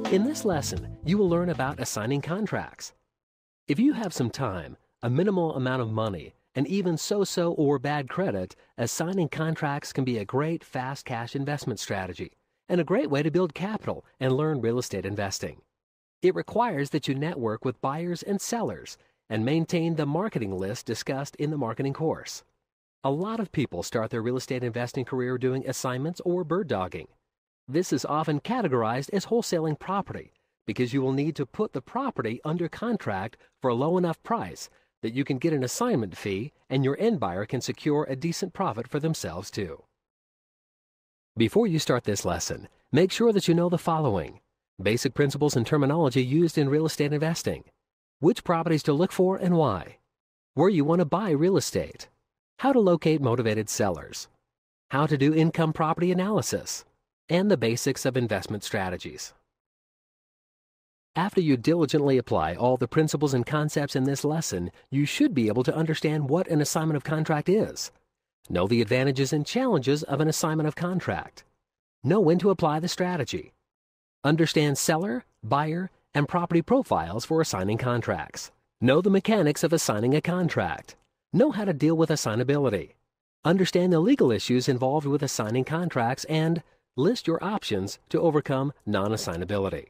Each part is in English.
In this lesson, you will learn about assigning contracts. If you have some time, a minimal amount of money, and even so-so or bad credit, assigning contracts can be a great fast cash investment strategy and a great way to build capital and learn real estate investing. It requires that you network with buyers and sellers and maintain the marketing list discussed in the marketing course. A lot of people start their real estate investing career doing assignments or bird dogging. This is often categorized as wholesaling property because you will need to put the property under contract for a low enough price that you can get an assignment fee and your end buyer can secure a decent profit for themselves too. Before you start this lesson, make sure that you know the following: basic principles and terminology used in real estate investing, which properties to look for and why, where you want to buy real estate, how to locate motivated sellers, how to do income property analysis, and the basics of investment strategies. After you diligently apply all the principles and concepts in this lesson, you should be able to understand what an assignment of contract is, know the advantages and challenges of an assignment of contract, know when to apply the strategy, understand seller, buyer, and property profiles for assigning contracts, know the mechanics of assigning a contract, know how to deal with assignability, understand the legal issues involved with assigning contracts, and list your options to overcome non-assignability.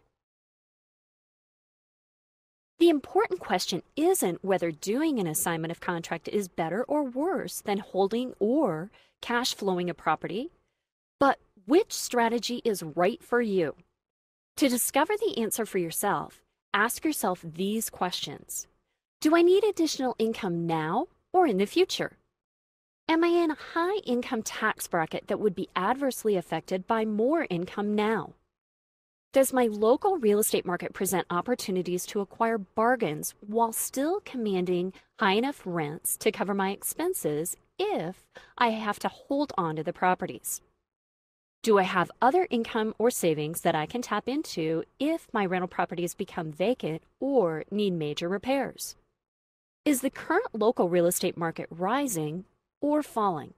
The important question isn't whether doing an assignment of contract is better or worse than holding or cash flowing a property, but which strategy is right for you. To discover the answer for yourself, ask yourself these questions. Do I need additional income now or in the future? Am I in a high income tax bracket that would be adversely affected by more income now? Does my local real estate market present opportunities to acquire bargains while still commanding high enough rents to cover my expenses if I have to hold on to the properties? Do I have other income or savings that I can tap into if my rental properties become vacant or need major repairs? Is the current local real estate market rising or falling?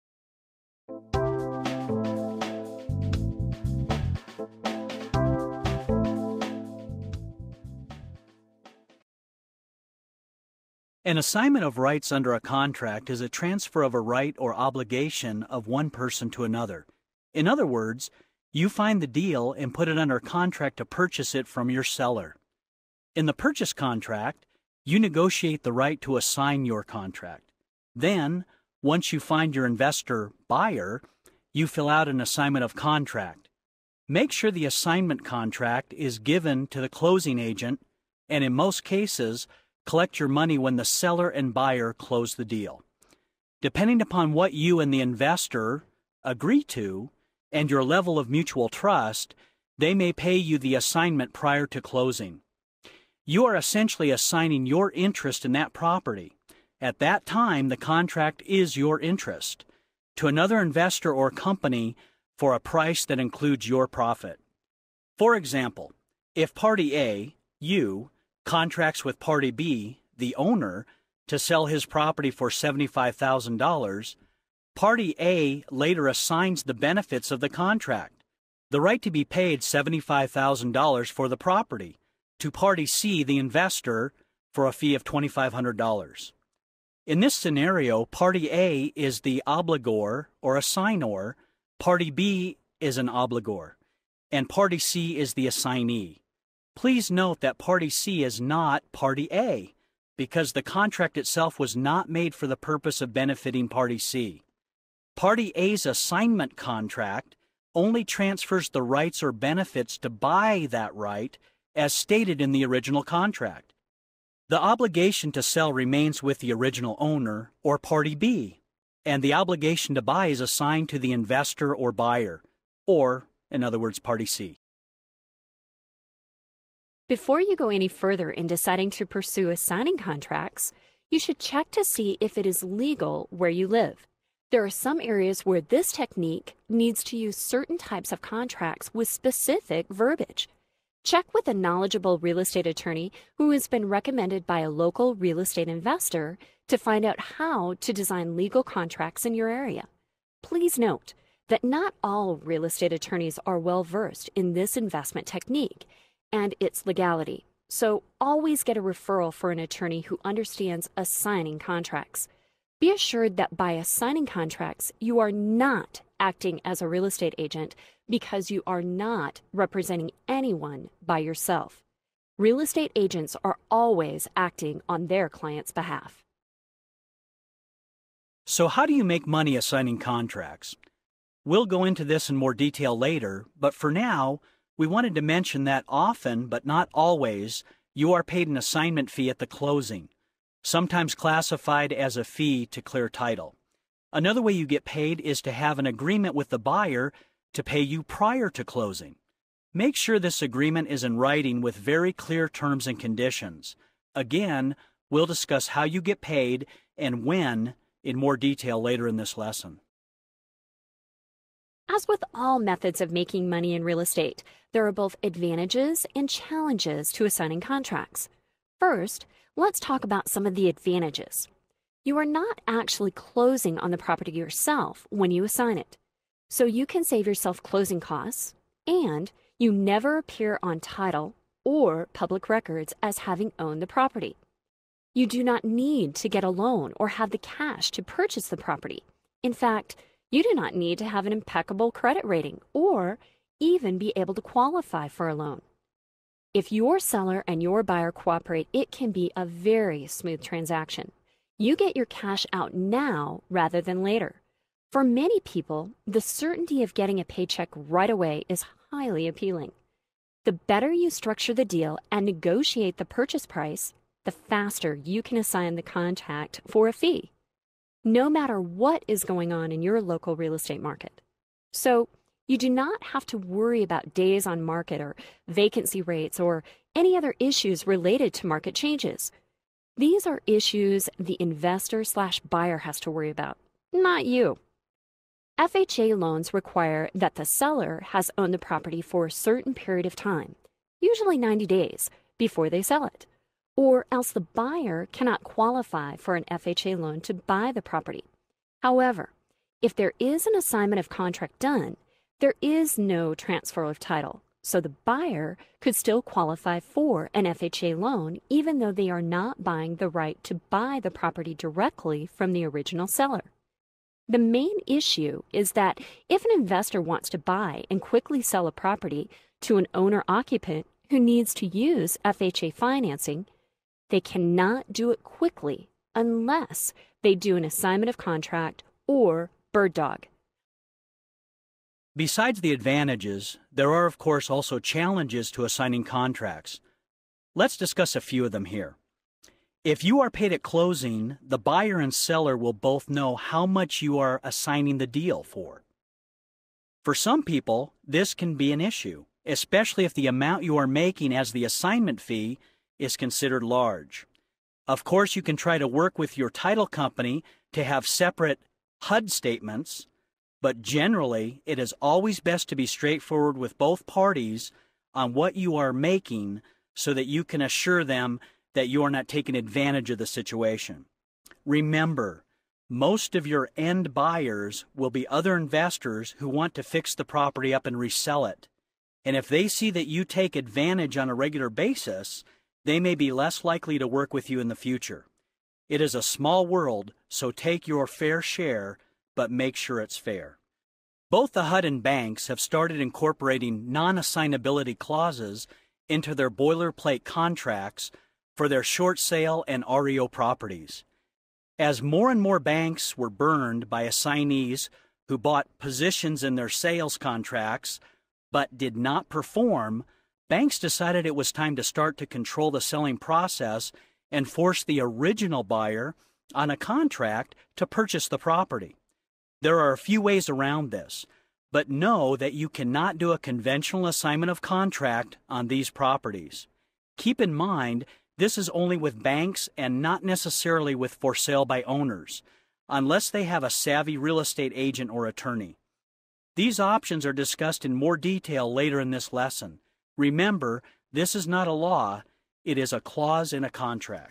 An assignment of rights under a contract is a transfer of a right or obligation of one person to another. In other words, you find the deal and put it under contract to purchase it from your seller. In the purchase contract, you negotiate the right to assign your contract. Then, once you find your investor buyer, you fill out an assignment of contract. Make sure the assignment contract is given to the closing agent, and in most cases, collect your money when the seller and buyer close the deal. Depending upon what you and the investor agree to and your level of mutual trust, they may pay you the assignment prior to closing. You are essentially assigning your interest in that property. At that time, the contract is your interest to another investor or company for a price that includes your profit. For example, if Party A, you, contracts with Party B, the owner, to sell his property for $75,000, Party A later assigns the benefits of the contract, the right to be paid $75,000 for the property, to Party C, the investor, for a fee of $2,500. In this scenario, Party A is the obligor or assignor, Party B is an obligor, and Party C is the assignee. Please note that Party C is not Party A, because the contract itself was not made for the purpose of benefiting Party C. Party A's assignment contract only transfers the rights or benefits to buy that right as stated in the original contract. The obligation to sell remains with the original owner, or Party B, and the obligation to buy is assigned to the investor or buyer, or, in other words, Party C. Before you go any further in deciding to pursue assigning contracts, you should check to see if it is legal where you live. There are some areas where this technique needs to use certain types of contracts with specific verbiage. Check with a knowledgeable real estate attorney who has been recommended by a local real estate investor to find out how to design legal contracts in your area. Please note that not all real estate attorneys are well versed in this investment technique, and its legality. So always get a referral for an attorney who understands assigning contracts. Be assured that by assigning contracts, you are not acting as a real estate agent because you are not representing anyone by yourself. Real estate agents are always acting on their client's behalf. So how do you make money assigning contracts? We'll go into this in more detail later, but for now, we wanted to mention that often, but not always, you are paid an assignment fee at the closing, sometimes classified as a fee to clear title. Another way you get paid is to have an agreement with the buyer to pay you prior to closing. Make sure this agreement is in writing with very clear terms and conditions. Again, we'll discuss how you get paid and when in more detail later in this lesson. As with all methods of making money in real estate, there are both advantages and challenges to assigning contracts. First, let's talk about some of the advantages. You are not actually closing on the property yourself when you assign it, so you can save yourself closing costs, and you never appear on title or public records as having owned the property. You do not need to get a loan or have the cash to purchase the property. In fact, you do not need to have an impeccable credit rating or even be able to qualify for a loan. If your seller and your buyer cooperate, it can be a very smooth transaction. You get your cash out now rather than later. For many people, the certainty of getting a paycheck right away is highly appealing. The better you structure the deal and negotiate the purchase price, the faster you can assign the contract for a fee, no matter what is going on in your local real estate market. So you do not have to worry about days on market or vacancy rates or any other issues related to market changes. These are issues the investor/buyer has to worry about, not you. FHA loans require that the seller has owned the property for a certain period of time, usually 90 days, before they sell it, or else the buyer cannot qualify for an FHA loan to buy the property. However, if there is an assignment of contract done, there is no transfer of title, so the buyer could still qualify for an FHA loan even though they are not buying the right to buy the property directly from the original seller. The main issue is that if an investor wants to buy and quickly sell a property to an owner-occupant who needs to use FHA financing, they cannot do it quickly unless they do an assignment of contract or bird dog. Besides the advantages, there are of course also challenges to assigning contracts. Let's discuss a few of them here. If you are paid at closing, the buyer and seller will both know how much you are assigning the deal for. For some people, this can be an issue, especially if the amount you are making as the assignment fee is considered large. Of course, you can try to work with your title company to have separate HUD statements, but generally, it is always best to be straightforward with both parties on what you are making so that you can assure them that you are not taking advantage of the situation. Remember, most of your end buyers will be other investors who want to fix the property up and resell it. And if they see that you take advantage on a regular basis, they may be less likely to work with you in the future. It is a small world, so take your fair share, but make sure it's fair. Both the HUD and banks have started incorporating non-assignability clauses into their boilerplate contracts for their short sale and REO properties. As more and more banks were burned by assignees who bought positions in their sales contracts but did not perform, banks decided it was time to start to control the selling process and force the original buyer on a contract to purchase the property. There are a few ways around this, but know that you cannot do a conventional assignment of contract on these properties. Keep in mind, this is only with banks and not necessarily with for sale by owners, unless they have a savvy real estate agent or attorney. These options are discussed in more detail later in this lesson. Remember, this is not a law, it is a clause in a contract.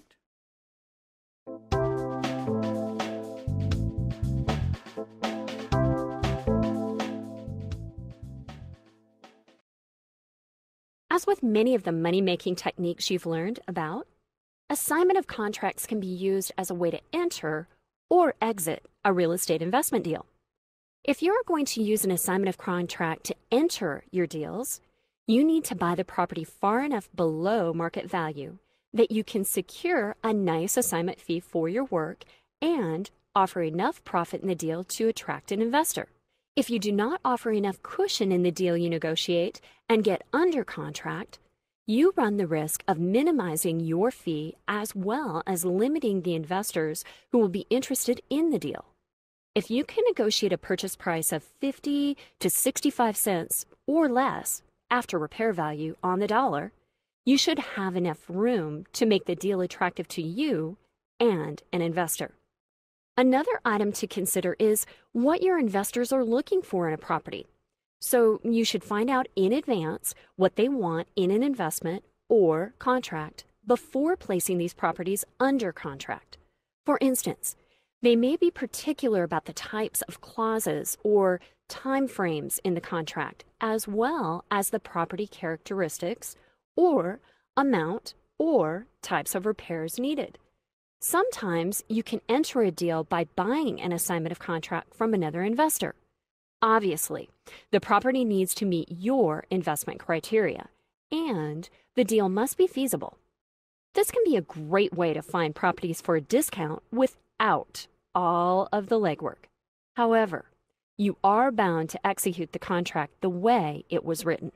As As with many of the money-making techniques you've learned about, assignment of contracts can be used as a way to enter or exit a real estate investment deal. If you're going to use an assignment of contract to enter your deals, you need to buy the property far enough below market value that you can secure a nice assignment fee for your work and offer enough profit in the deal to attract an investor. If you do not offer enough cushion in the deal you negotiate and get under contract, you run the risk of minimizing your fee as well as limiting the investors who will be interested in the deal. If you can negotiate a purchase price of 50 to 65 cents or less after repair value on the dollar, you should have enough room to make the deal attractive to you and an investor. Another item to consider is what your investors are looking for in a property. So you should find out in advance what they want in an investment or contract before placing these properties under contract. For instance, they may be particular about the types of clauses or time frames in the contract, as well as the property characteristics or amount or types of repairs needed. Sometimes you can enter a deal by buying an assignment of contract from another investor. Obviously, the property needs to meet your investment criteria, and the deal must be feasible. This can be a great way to find properties for a discount without all of the legwork. However, you are bound to execute the contract the way it was written.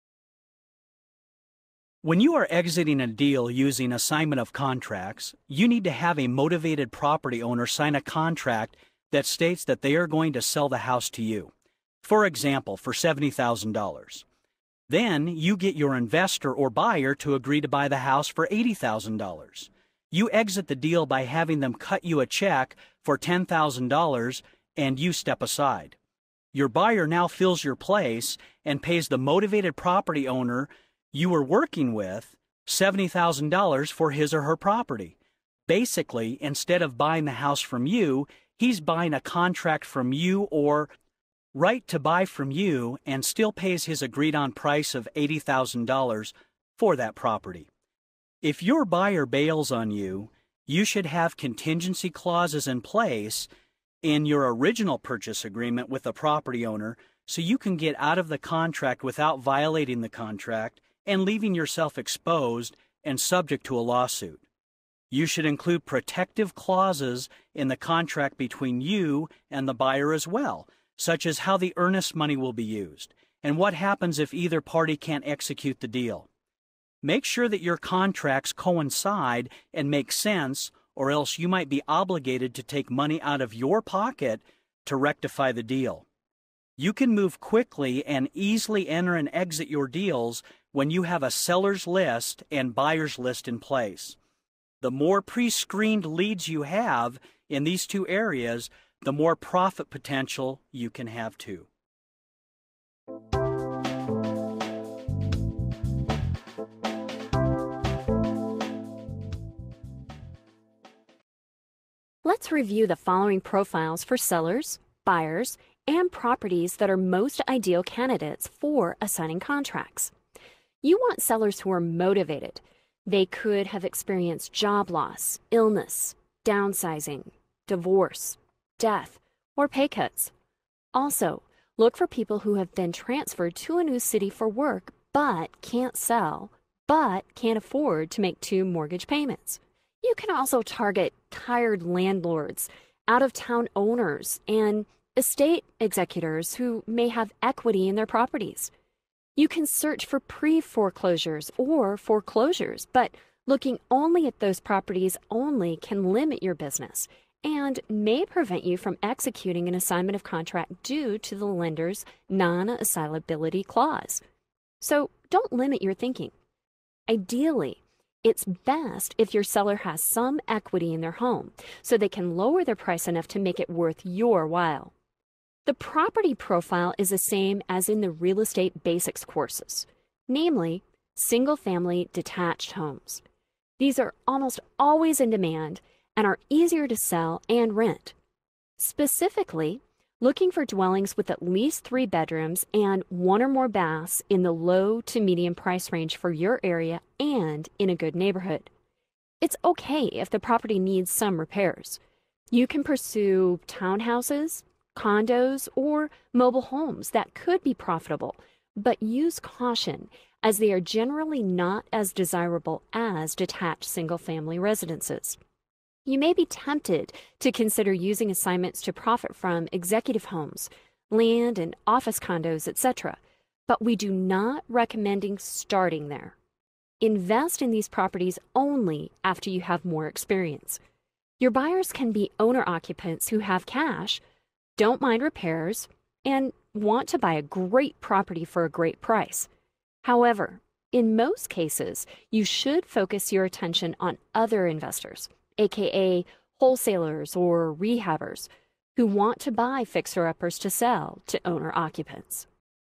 When you are exiting a deal using assignment of contracts, you need to have a motivated property owner sign a contract that states that they are going to sell the house to you, for example, for $70,000. Then you get your investor or buyer to agree to buy the house for $80,000. You exit the deal by having them cut you a check for $10,000 and you step aside. Your buyer now fills your place and pays the motivated property owner you were working with $70,000 for his or her property. Basically, instead of buying the house from you, he's buying a contract from you or right to buy from you and still pays his agreed-on price of $80,000 for that property. If your buyer bails on you, you should have contingency clauses in place in your original purchase agreement with the property owner so you can get out of the contract without violating the contract and leaving yourself exposed and subject to a lawsuit. You should include protective clauses in the contract between you and the buyer as well, such as how the earnest money will be used and what happens if either party can't execute the deal. Make sure that your contracts coincide and make sense, or else you might be obligated to take money out of your pocket to rectify the deal. You can move quickly and easily enter and exit your deals when you have a seller's list and buyer's list in place. The more pre-screened leads you have in these two areas, the more profit potential you can have too. Let's review the following profiles for sellers, buyers, and properties that are most ideal candidates for assigning contracts. You want sellers who are motivated. They could have experienced job loss, illness, downsizing, divorce, death, or pay cuts. Also, look for people who have been transferred to a new city for work but can't sell, but can't afford to make 2 mortgage payments. You can also target tired landlords, out-of-town owners, and estate executors who may have equity in their properties. You can search for pre-foreclosures or foreclosures, but looking only at those properties only can limit your business and may prevent you from executing an assignment of contract due to the lender's non-assilability clause. So don't limit your thinking. Ideally, it's best if your seller has some equity in their home so they can lower their price enough to make it worth your while. The property profile is the same as in the real estate basics courses, namely single-family detached homes. These are almost always in demand and are easier to sell and rent. Specifically, looking for dwellings with at least 3 bedrooms and 1 or more baths in the low to medium price range for your area and in a good neighborhood. It's okay if the property needs some repairs. You can pursue townhouses, condos, or mobile homes that could be profitable, but use caution as they are generally not as desirable as detached single-family residences. You may be tempted to consider using assignments to profit from executive homes, land and office condos, etc., but we do not recommend starting there. Invest in these properties only after you have more experience. Your buyers can be owner-occupants who have cash, don't mind repairs, and want to buy a great property for a great price. However, in most cases, you should focus your attention on other investors, aka wholesalers or rehabbers, who want to buy fixer-uppers to sell to owner-occupants.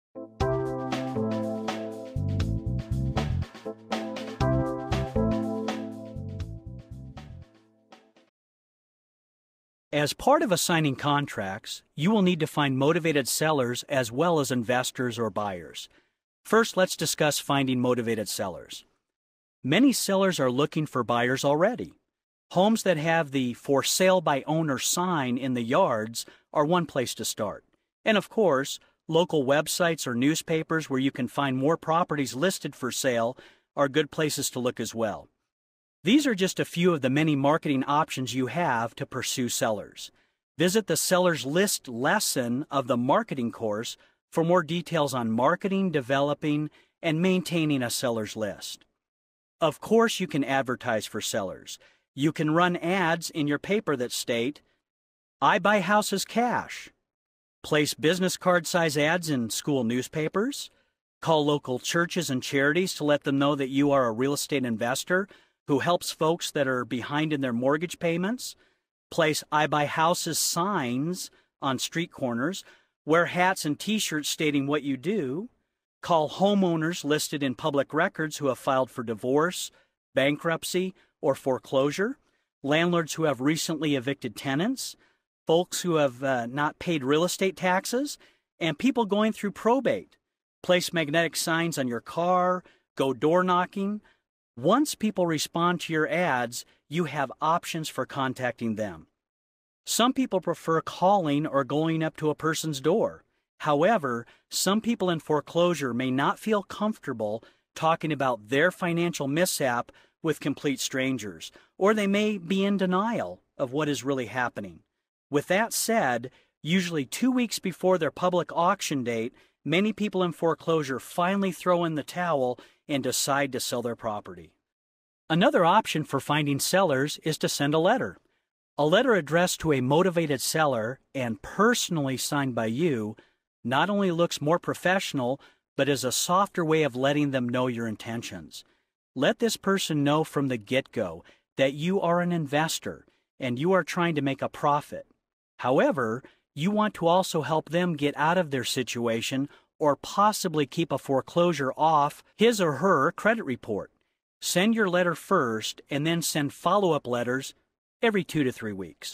As part of assigning contracts, you will need to find motivated sellers as well as investors or buyers. First, let's discuss finding motivated sellers. Many sellers are looking for buyers already. Homes that have the "For Sale by Owner" sign in the yards are one place to start. And of course, local websites or newspapers where you can find more properties listed for sale are good places to look as well. These are just a few of the many marketing options you have to pursue sellers. Visit the Sellers List lesson of the marketing course for more details on marketing, developing, and maintaining a seller's list. Of course, you can advertise for sellers. You can run ads in your paper that state, "I buy houses cash." Place business card size ads in school newspapers. Call local churches and charities to let them know that you are a real estate investor who helps folks that are behind in their mortgage payments. Place "I buy houses" signs on street corners. Wear hats and t-shirts stating what you do. Call homeowners listed in public records who have filed for divorce, bankruptcy, or foreclosure. Landlords who have recently evicted tenants. Folks who have not paid real estate taxes. And people going through probate. Place magnetic signs on your car. Go door knocking. Once people respond to your ads, you have options for contacting them. Some people prefer calling or going up to a person's door. However, some people in foreclosure may not feel comfortable talking about their financial mishap with complete strangers, or they may be in denial of what is really happening. With that said, usually 2 weeks before their public auction date, many people in foreclosure finally throw in the towel and decide to sell their property. Another option for finding sellers is to send a letter. A letter addressed to a motivated seller and personally signed by you not only looks more professional, but is a softer way of letting them know your intentions. Let this person know from the get-go that you are an investor and you are trying to make a profit. However, you want to also help them get out of their situation or possibly keep a foreclosure off his or her credit report. Send your letter first and then send follow-up letters every 2 to 3 weeks.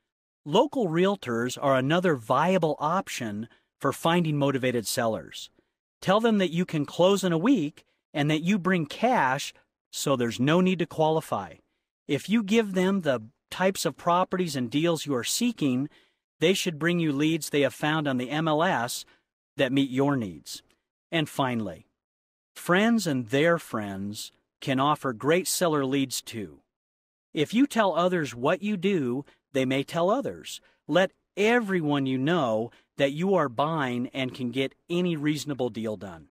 Local realtors are another viable option for finding motivated sellers. Tell them that you can close in a week and that you bring cash, so there's no need to qualify. If you give them the types of properties and deals you are seeking, they should bring you leads they have found on the MLS that meet your needs. And finally, friends and their friends can offer great seller leads too. If you tell others what you do, they may tell others. Let everyone you know that you are buying and can get any reasonable deal done.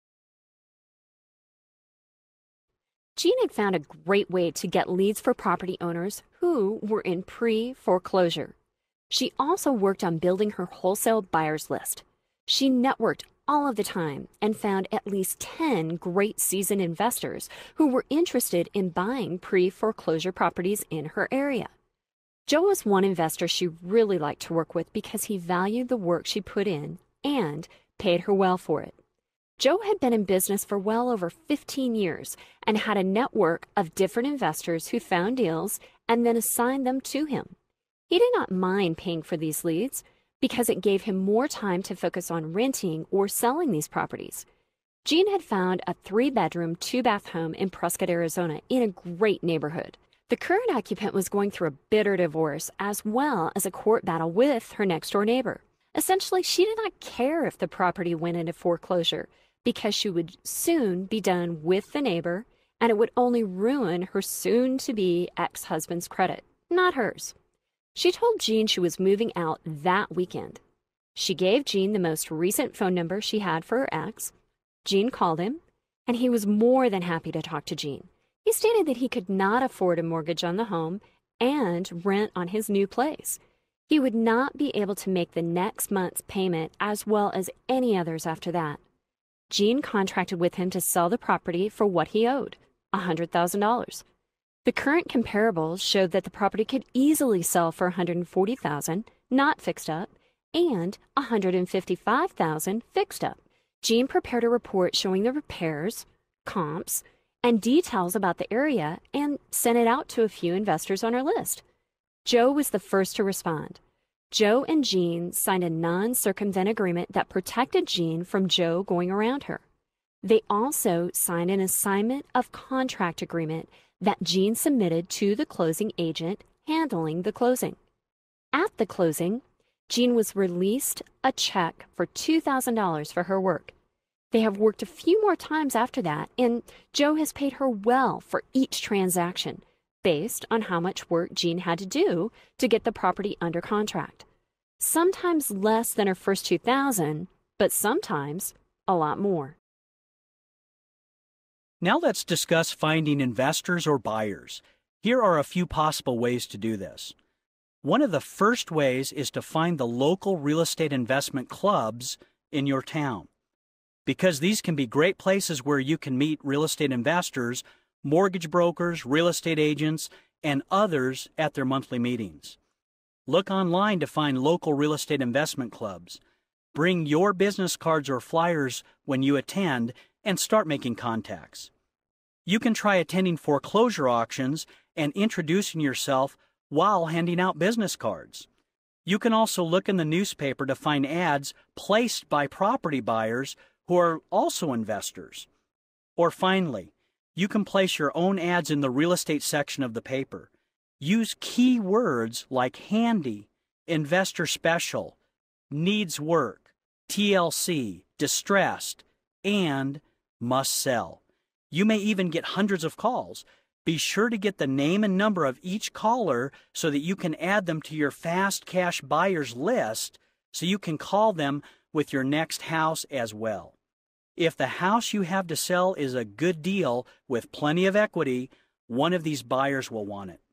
Jean had found a great way to get leads for property owners who were in pre-foreclosure. She also worked on building her wholesale buyers list. She networked all of the time and found at least 10 great seasoned investors who were interested in buying pre-foreclosure properties in her area. Joe was one investor she really liked to work with because he valued the work she put in and paid her well for it. Joe had been in business for well over 15 years and had a network of different investors who found deals and then assigned them to him. He did not mind paying for these leads, because it gave him more time to focus on renting or selling these properties. Gene had found a 3-bedroom, 2-bath home in Prescott, Arizona, in a great neighborhood. The current occupant was going through a bitter divorce as well as a court battle with her next-door neighbor. Essentially, she did not care if the property went into foreclosure because she would soon be done with the neighbor and it would only ruin her soon-to-be ex-husband's credit, not hers. She told Gene she was moving out that weekend. She gave Gene the most recent phone number she had for her ex. Gene called him, and he was more than happy to talk to Gene. He stated that he could not afford a mortgage on the home and rent on his new place. He would not be able to make the next month's payment as well as any others after that. Gene contracted with him to sell the property for what he owed, $100,000. The current comparables showed that the property could easily sell for $140,000, not fixed up, and $155,000 fixed up. Gene prepared a report showing the repairs, comps, and details about the area and sent it out to a few investors on our list. Joe was the first to respond. Joe and Gene signed a non-circumvent agreement that protected Gene from Joe going around her. They also signed an assignment of contract agreement that Gene submitted to the closing agent handling the closing. At the closing, Gene was released a check for $2,000 for her work. They have worked a few more times after that, and Joe has paid her well for each transaction, based on how much work Gene had to do to get the property under contract. Sometimes less than her first $2,000, but sometimes a lot more. Now let's discuss finding investors or buyers. Here are a few possible ways to do this. One of the first ways is to find the local real estate investment clubs in your town, because these can be great places where you can meet real estate investors, mortgage brokers, real estate agents, and others at their monthly meetings. Look online to find local real estate investment clubs. Bring your business cards or flyers when you attend and start making contacts. You can try attending foreclosure auctions and introducing yourself while handing out business cards. You can also look in the newspaper to find ads placed by property buyers who are also investors. Or finally, you can place your own ads in the real estate section of the paper. Use key words like handy, investor special, needs work, TLC, distressed, and must sell. You may even get hundreds of calls. Be sure to get the name and number of each caller so that you can add them to your fast cash buyers list so you can call them with your next house as well. If the house you have to sell is a good deal with plenty of equity, one of these buyers will want it.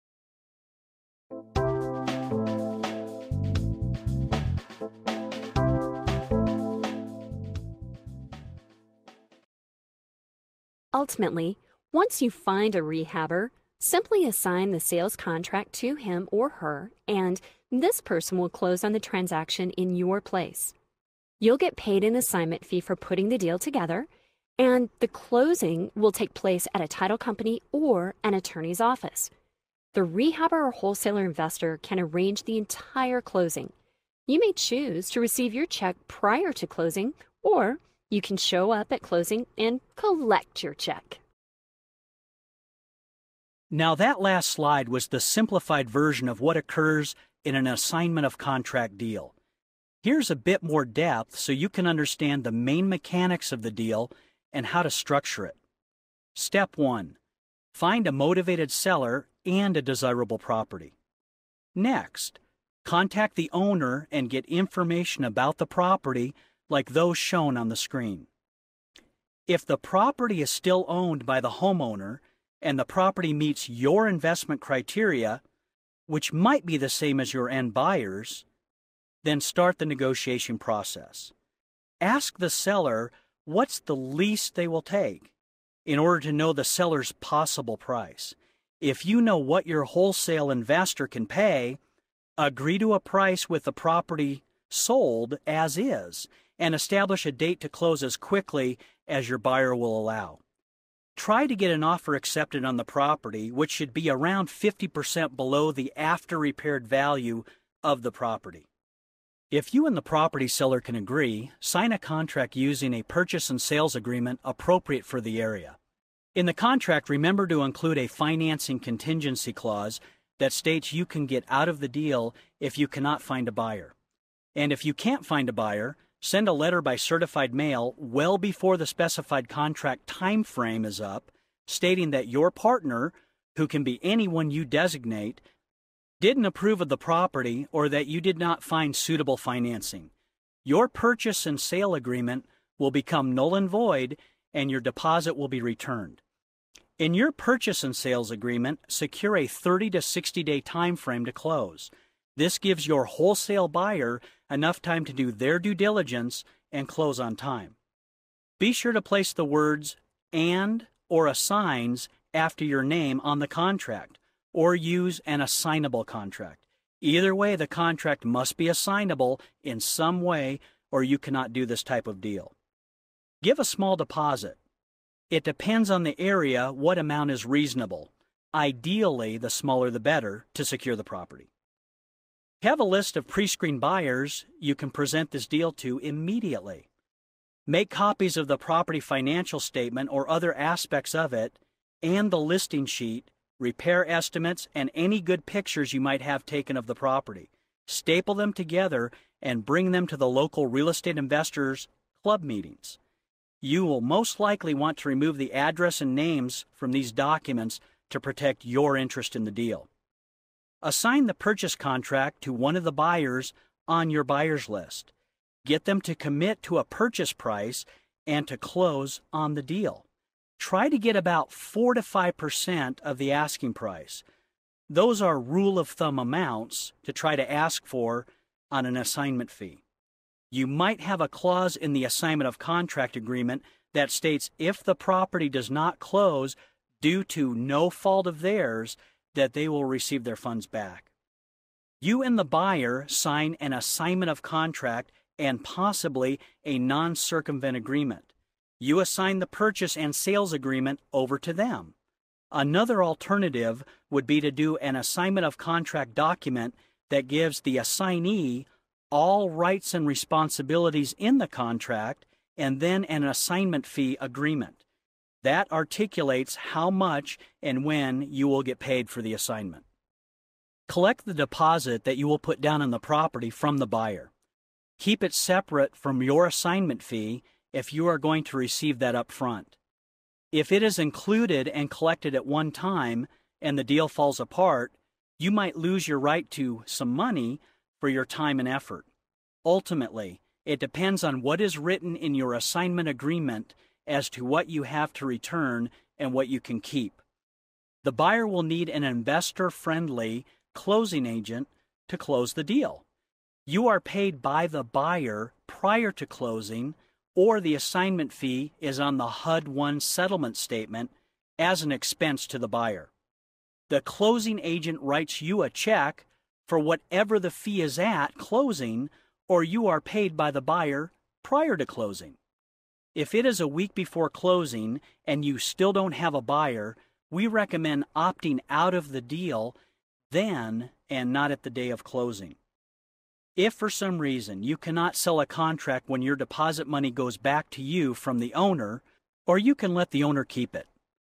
Ultimately, once you find a rehabber, simply assign the sales contract to him or her, and this person will close on the transaction in your place. You'll get paid an assignment fee for putting the deal together, and the closing will take place at a title company or an attorney's office. The rehabber or wholesaler investor can arrange the entire closing. You may choose to receive your check prior to closing, or you can show up at closing and collect your check. Now that last slide was the simplified version of what occurs in an assignment of contract deal. Here's a bit more depth so you can understand the main mechanics of the deal and how to structure it. Step 1. Find a motivated seller and a desirable property. Next, contact the owner and get information about the property like those shown on the screen. If the property is still owned by the homeowner and the property meets your investment criteria, which might be the same as your end buyers, then start the negotiation process. Ask the seller what's the least they will take in order to know the seller's possible price. If you know what your wholesale investor can pay, agree to a price with the property sold as is and establish a date to close as quickly as your buyer will allow. Try to get an offer accepted on the property, which should be around 50% below the after-repaired value of the property. If you and the property seller can agree, sign a contract using a purchase and sales agreement appropriate for the area. In the contract, remember to include a financing contingency clause that states you can get out of the deal if you cannot find a buyer. And if you can't find a buyer, send a letter by certified mail well before the specified contract time frame is up, stating that your partner, who can be anyone you designate, didn't approve of the property or that you did not find suitable financing. Your purchase and sale agreement will become null and void, and your deposit will be returned. In your purchase and sales agreement, secure a 30 to 60-day time frame to close. This gives your wholesale buyer enough time to do their due diligence and close on time. Be sure to place the words "and" or "assigns" after your name on the contract, or use an assignable contract. Either way, the contract must be assignable in some way, or you cannot do this type of deal. Give a small deposit. It depends on the area what amount is reasonable. Ideally, the smaller the better to secure the property. Have a list of pre-screened buyers you can present this deal to immediately. Make copies of the property financial statement or other aspects of it and the listing sheet, repair estimates, and any good pictures you might have taken of the property. Staple them together and bring them to the local real estate investors club meetings. You will most likely want to remove the address and names from these documents to protect your interest in the deal. Assign the purchase contract to one of the buyers on your buyers list. Get them to commit to a purchase price and to close on the deal. Try to get about 4 to 5% of the asking price. Those are rule of thumb amounts to try to ask for on an assignment fee. You might have a clause in the assignment of contract agreement that states if the property does not close due to no fault of theirs, that they will receive their funds back. You and the buyer sign an assignment of contract and possibly a non-circumvent agreement. You assign the purchase and sales agreement over to them. Another alternative would be to do an assignment of contract document that gives the assignee all rights and responsibilities in the contract, and then an assignment fee agreement. That articulates how much and when you will get paid for the assignment. Collect the deposit that you will put down on the property from the buyer. Keep it separate from your assignment fee if you are going to receive that up front. If it is included and collected at one time and the deal falls apart, you might lose your right to some money for your time and effort. Ultimately, it depends on what is written in your assignment agreement as to what you have to return and what you can keep. The buyer will need an investor-friendly closing agent to close the deal. You are paid by the buyer prior to closing, or the assignment fee is on the HUD-1 settlement statement as an expense to the buyer. The closing agent writes you a check for whatever the fee is at closing, or you are paid by the buyer prior to closing. If it is a week before closing and you still don't have a buyer, we recommend opting out of the deal then and not at the day of closing. If for some reason you cannot sell a contract when your deposit money goes back to you from the owner, or you can let the owner keep it.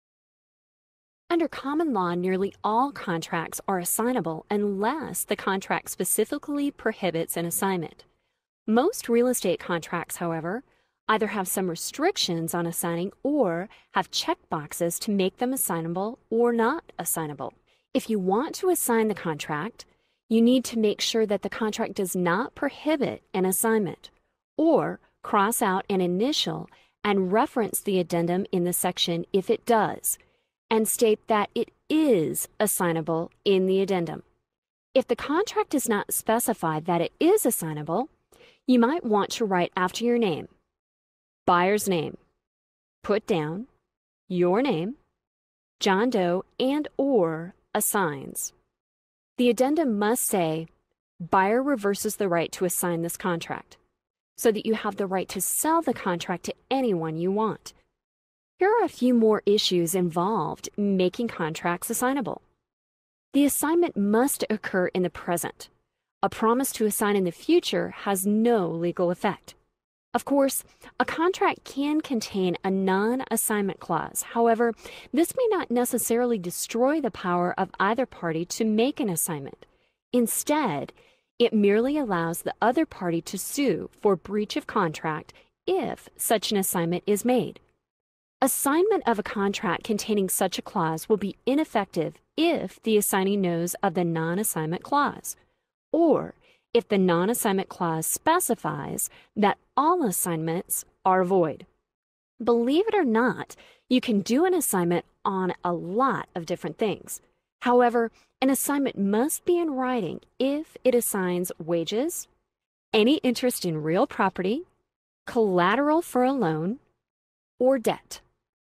Under common law, nearly all contracts are assignable unless the contract specifically prohibits an assignment. Most real estate contracts, however, either have some restrictions on assigning or have checkboxes to make them assignable or not assignable. If you want to assign the contract, you need to make sure that the contract does not prohibit an assignment, or cross out an initial and reference the addendum in the section if it does, and state that it is assignable in the addendum. If the contract does not specify that it is assignable, you might want to write after your name, buyer's name, put down your name, John Doe, and/or assigns. The addendum must say, buyer reverses the right to assign this contract, so that you have the right to sell the contract to anyone you want. Here are a few more issues involved in making contracts assignable. The assignment must occur in the present. A promise to assign in the future has no legal effect. Of course, a contract can contain a non-assignment clause. However, this may not necessarily destroy the power of either party to make an assignment. Instead, it merely allows the other party to sue for breach of contract if such an assignment is made. Assignment of a contract containing such a clause will be ineffective if the assignee knows of the non-assignment clause, or if the non-assignment clause specifies that all assignments are void. Believe it or not, you can do an assignment on a lot of different things. However, an assignment must be in writing if it assigns wages, any interest in real property, collateral for a loan, or debt.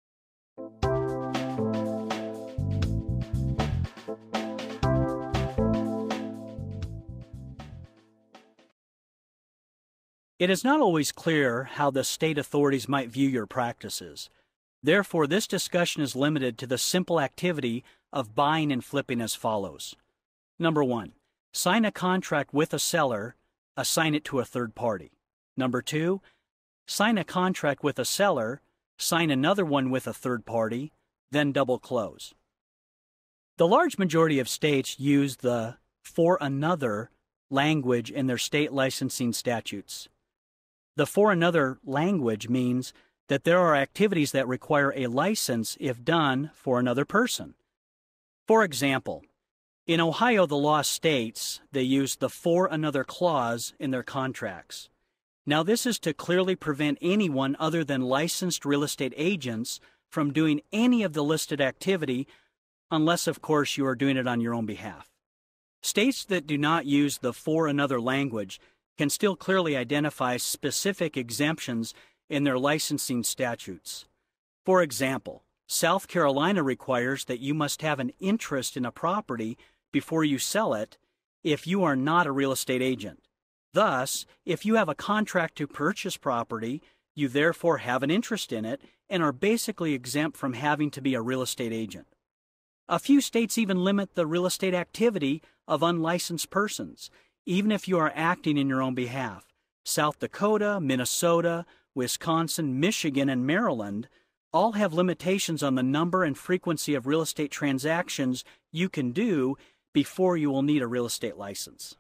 It is not always clear how the state authorities might view your practices. Therefore, this discussion is limited to the simple activity of buying and flipping as follows. Number 1, sign a contract with a seller, assign it to a third party. Number 2, sign a contract with a seller, sign another one with a third party, then double close. The large majority of states use the "for another" language in their state licensing statutes. The "for another" language means that there are activities that require a license if done for another person. For example, in Ohio, the law states they use the "for another" clause in their contracts. Now, this is to clearly prevent anyone other than licensed real estate agents from doing any of the listed activity, unless, of course, you are doing it on your own behalf. States that do not use the "for another" language can still clearly identify specific exemptions in their licensing statutes. For example, South Carolina requires that you must have an interest in a property before you sell it if you are not a real estate agent. Thus, if you have a contract to purchase property, you therefore have an interest in it and are basically exempt from having to be a real estate agent. A few states even limit the real estate activity of unlicensed persons, even if you are acting in your own behalf. South Dakota, Minnesota, Wisconsin, Michigan, and Maryland all have limitations on the number and frequency of real estate transactions you can do before you will need a real estate license.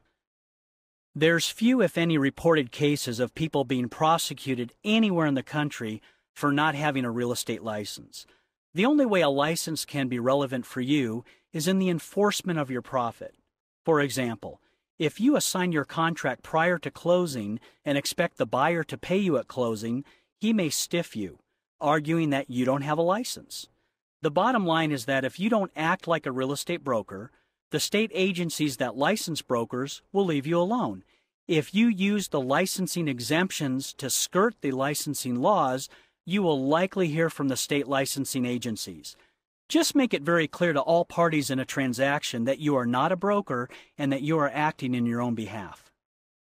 There's few, if any, reported cases of people being prosecuted anywhere in the country for not having a real estate license. The only way a license can be relevant for you is in the enforcement of your profit. For example, if you assign your contract prior to closing and expect the buyer to pay you at closing, he may stiff you, arguing that you don't have a license. The bottom line is that if you don't act like a real estate broker, the state agencies that license brokers will leave you alone. If you use the licensing exemptions to skirt the licensing laws, you will likely hear from the state licensing agencies. Just make it very clear to all parties in a transaction that you are not a broker and that you are acting in your own behalf.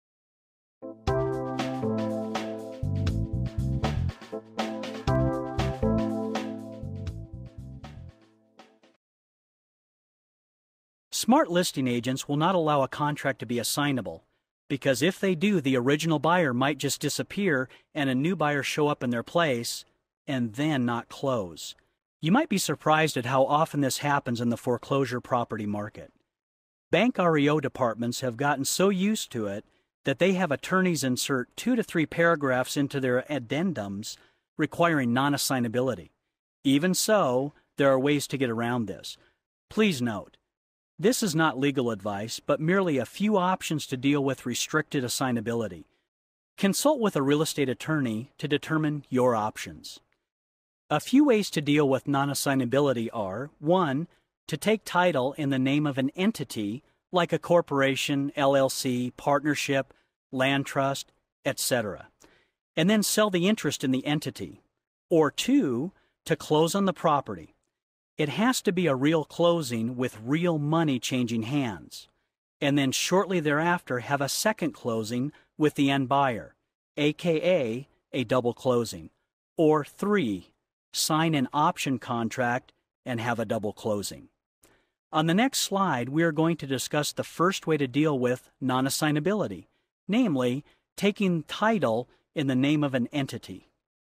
Smart listing agents will not allow a contract to be assignable, because if they do, the original buyer might just disappear and a new buyer show up in their place and then not close. You might be surprised at how often this happens in the foreclosure property market. Bank REO departments have gotten so used to it that they have attorneys insert 2 to 3 paragraphs into their addendums requiring non-assignability. Even so, there are ways to get around this. Please note, this is not legal advice, but merely a few options to deal with restricted assignability. Consult with a real estate attorney to determine your options. A few ways to deal with non-assignability are: 1. To take title in the name of an entity, like a corporation, LLC, partnership, land trust, etc., and then sell the interest in the entity. Or 2. To close on the property. It has to be a real closing with real money changing hands, and then shortly thereafter have a second closing with the end buyer, aka a double closing. Or 3. Sign an option contract and have a double closing. On the next slide, we are going to discuss the first way to deal with non-assignability, namely, taking title in the name of an entity.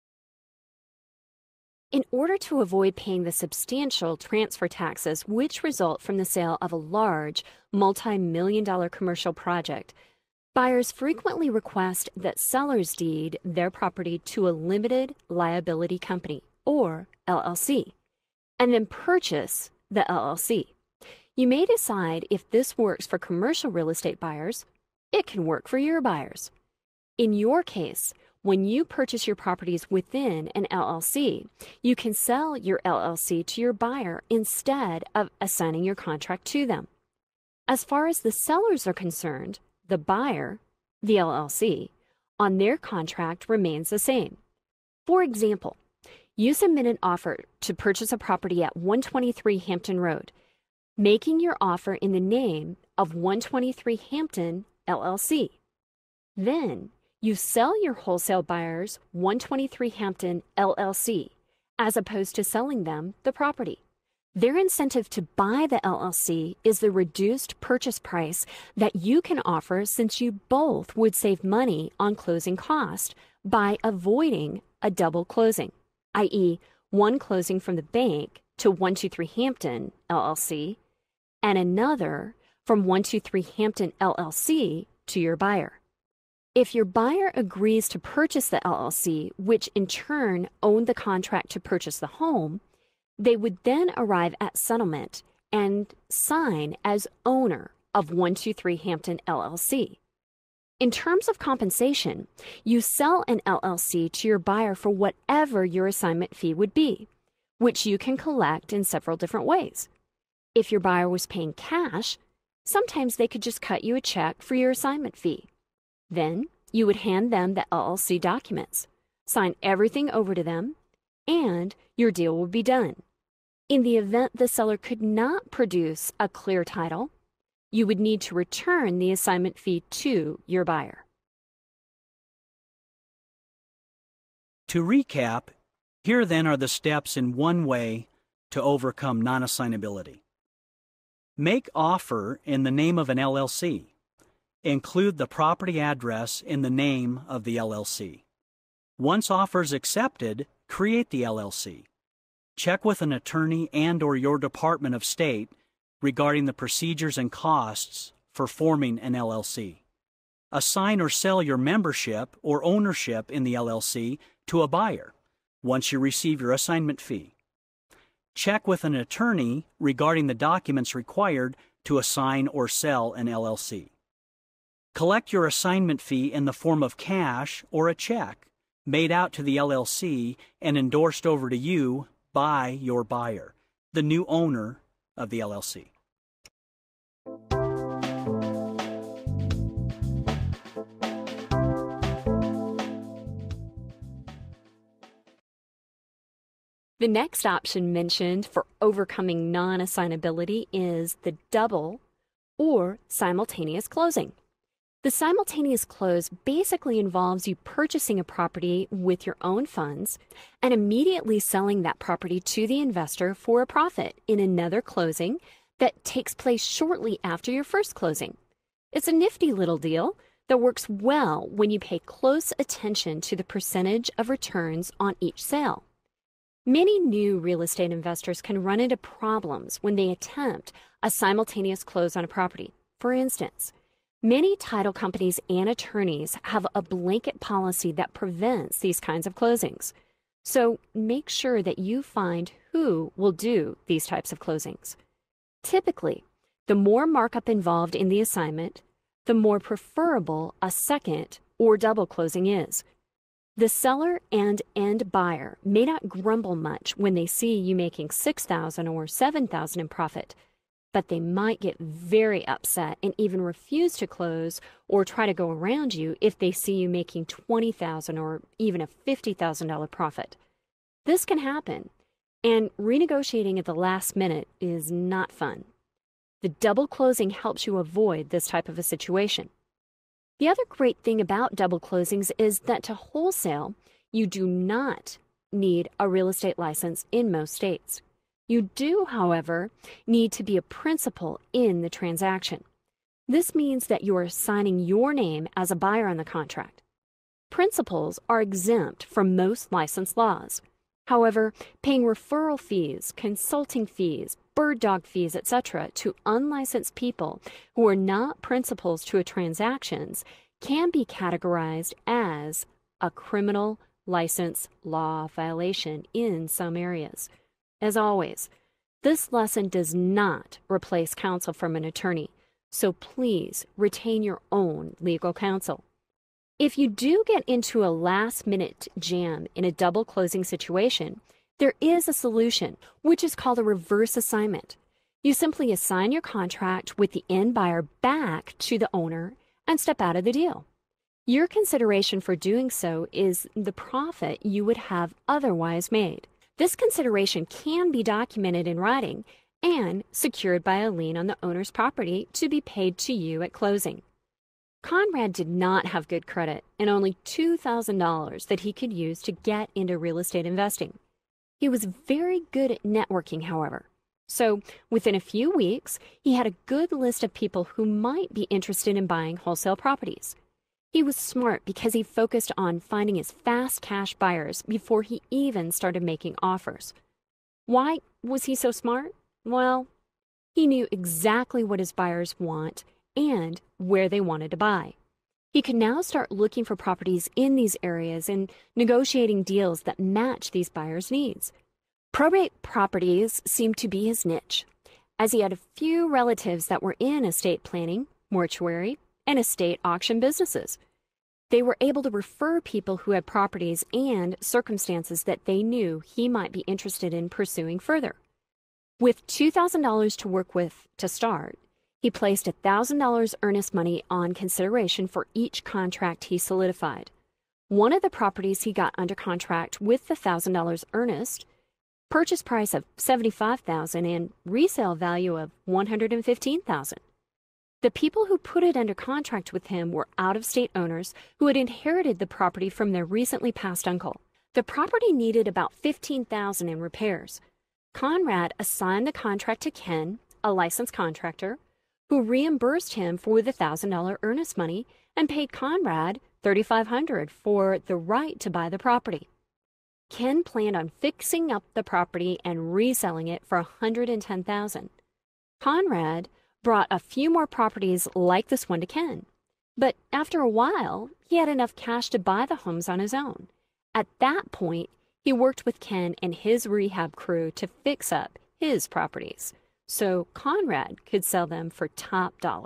In order to avoid paying the substantial transfer taxes which result from the sale of a large, multi-million-dollar commercial project, buyers frequently request that sellers deed their property to a limited liability company, or LLC, and then purchase the LLC. You may decide if this works for commercial real estate buyers. It can work for your buyers. In your case, when you purchase your properties within an LLC, you can sell your LLC to your buyer instead of assigning your contract to them. As far as the sellers are concerned, the buyer, the LLC, on their contract remains the same. For example, you submit an offer to purchase a property at 123 Hampton Road, making your offer in the name of 123 Hampton LLC. Then, you sell your wholesale buyers 123 Hampton LLC, as opposed to selling them the property. Their incentive to buy the LLC is the reduced purchase price that you can offer, since you both would save money on closing cost by avoiding a double closing, i.e., one closing from the bank to 123 Hampton LLC and another from 123 Hampton LLC to your buyer. If your buyer agrees to purchase the LLC, which in turn owned the contract to purchase the home, they would then arrive at settlement and sign as owner of 123 Hampton LLC. In terms of compensation, you sell an LLC to your buyer for whatever your assignment fee would be, which you can collect in several different ways. If your buyer was paying cash, sometimes they could just cut you a check for your assignment fee. Then you would hand them the LLC documents, sign everything over to them, and your deal would be done. In the event the seller could not produce a clear title, you would need to return the assignment fee to your buyer. To recap, here then are the steps in one way to overcome non-assignability. Make offer in the name of an LLC. Include the property address in the name of the LLC. Once offer is accepted, create the LLC. Check with an attorney and/or your Department of State regarding the procedures and costs for forming an LLC. Assign or sell your membership or ownership in the LLC to a buyer once you receive your assignment fee. Check with an attorney regarding the documents required to assign or sell an LLC. Collect your assignment fee in the form of cash or a check made out to the LLC and endorsed over to you by your buyer, the new owner of the LLC. The next option mentioned for overcoming non-assignability is the double or simultaneous closing. The simultaneous close basically involves you purchasing a property with your own funds and immediately selling that property to the investor for a profit in another closing that takes place shortly after your first closing. It's a nifty little deal that works well when you pay close attention to the percentage of returns on each sale. Many new real estate investors can run into problems when they attempt a simultaneous close on a property. For instance, many title companies and attorneys have a blanket policy that prevents these kinds of closings. So make sure that you find who will do these types of closings. Typically, the more markup involved in the assignment, the more preferable a second or double closing is. The seller and end buyer may not grumble much when they see you making $6,000 or $7,000 in profit, but they might get very upset and even refuse to close or try to go around you if they see you making $20,000 or even a $50,000 profit. This can happen, and renegotiating at the last minute is not fun. The double closing helps you avoid this type of a situation. The other great thing about double closings is that to wholesale, you do not need a real estate license in most states. You do, however, need to be a principal in the transaction. This means that you are signing your name as a buyer on the contract. Principals are exempt from most license laws. However, paying referral fees, consulting fees, bird dog fees, etc. to unlicensed people who are not principals to a transactions can be categorized as a criminal license law violation in some areas. As always, this lesson does not replace counsel from an attorney, so please retain your own legal counsel. If you do get into a last-minute jam in a double closing situation, there is a solution, which is called a reverse assignment. You simply assign your contract with the end buyer back to the owner and step out of the deal. Your consideration for doing so is the profit you would have otherwise made. This consideration can be documented in writing and secured by a lien on the owner's property to be paid to you at closing. Conrad did not have good credit and only $2,000 that he could use to get into real estate investing. He was very good at networking, however. So within a few weeks, he had a good list of people who might be interested in buying wholesale properties. He was smart because he focused on finding his fast cash buyers before he even started making offers. Why was he so smart? Well, he knew exactly what his buyers want and where they wanted to buy. He could now start looking for properties in these areas and negotiating deals that match these buyers' needs. Probate properties seemed to be his niche, as he had a few relatives that were in estate planning, mortuary, and estate auction businesses. They were able to refer people who had properties and circumstances that they knew he might be interested in pursuing further. With $2,000 to work with to start, he placed $1,000 earnest money on consideration for each contract he solidified. One of the properties he got under contract with the $1,000 earnest, purchase price of $75,000 and resale value of $115,000. The people who put it under contract with him were out-of-state owners who had inherited the property from their recently passed uncle. The property needed about $15,000 in repairs. Conrad assigned the contract to Ken, a licensed contractor, who reimbursed him for the $1,000 earnest money and paid Conrad $3,500 for the right to buy the property. Ken planned on fixing up the property and reselling it for $110,000. Conrad brought a few more properties like this one to Ken, but after a while, he had enough cash to buy the homes on his own. At that point, he worked with Ken and his rehab crew to fix up his properties, so Conrad could sell them for top dollar.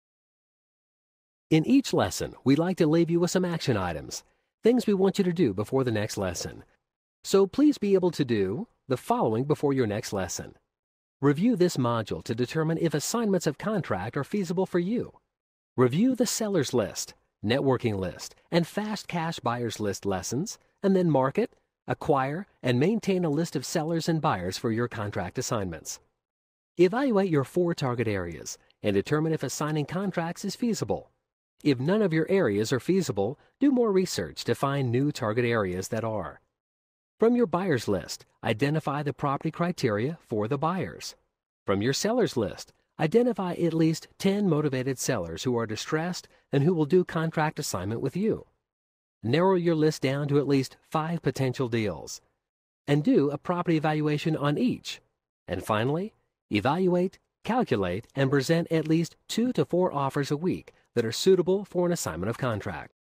In each lesson, we'd like to leave you with some action items, things we want you to do before the next lesson. So please be able to do the following before your next lesson. Review this module to determine if assignments of contract are feasible for you. Review the seller's list, networking list, and fast cash buyers list lessons, and then market, acquire, and maintain a list of sellers and buyers for your contract assignments. Evaluate your 4 target areas and determine if assigning contracts is feasible. If none of your areas are feasible, do more research to find new target areas that are. From your buyers list, identify the property criteria for the buyers. From your sellers list, identify at least 10 motivated sellers who are distressed and who will do contract assignment with you. Narrow your list down to at least 5 potential deals. And do a property evaluation on each. And finally, evaluate, calculate, and present at least 2 to 4 offers a week that are suitable for an assignment of contract.